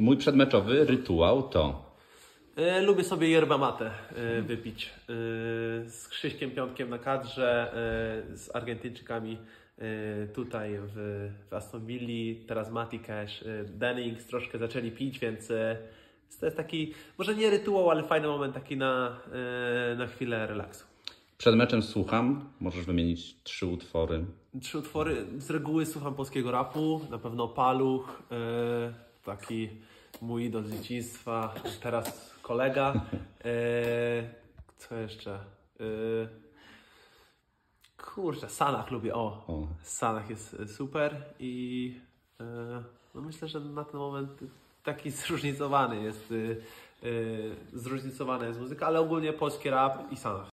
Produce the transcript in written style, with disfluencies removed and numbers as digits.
Mój przedmeczowy rytuał to... Lubię sobie yerba mate wypić z Krzyśkiem Piątkiem na kadrze, z Argentyńczykami tutaj w Aston Villa, teraz Mati Cash, Dennings troszkę zaczęli pić, więc to jest taki, może nie rytuał, ale fajny moment taki na chwilę relaksu. Przed meczem słucham, możesz wymienić 3 utwory. 3 utwory, z reguły słucham polskiego rapu, na pewno Paluch, taki mój idol z dzieciństwa, teraz kolega. Co jeszcze? Kurczę, Sanach lubię, Sanach jest super i no myślę, że na ten moment taki zróżnicowana jest muzyka, ale ogólnie polski rap i Sanach.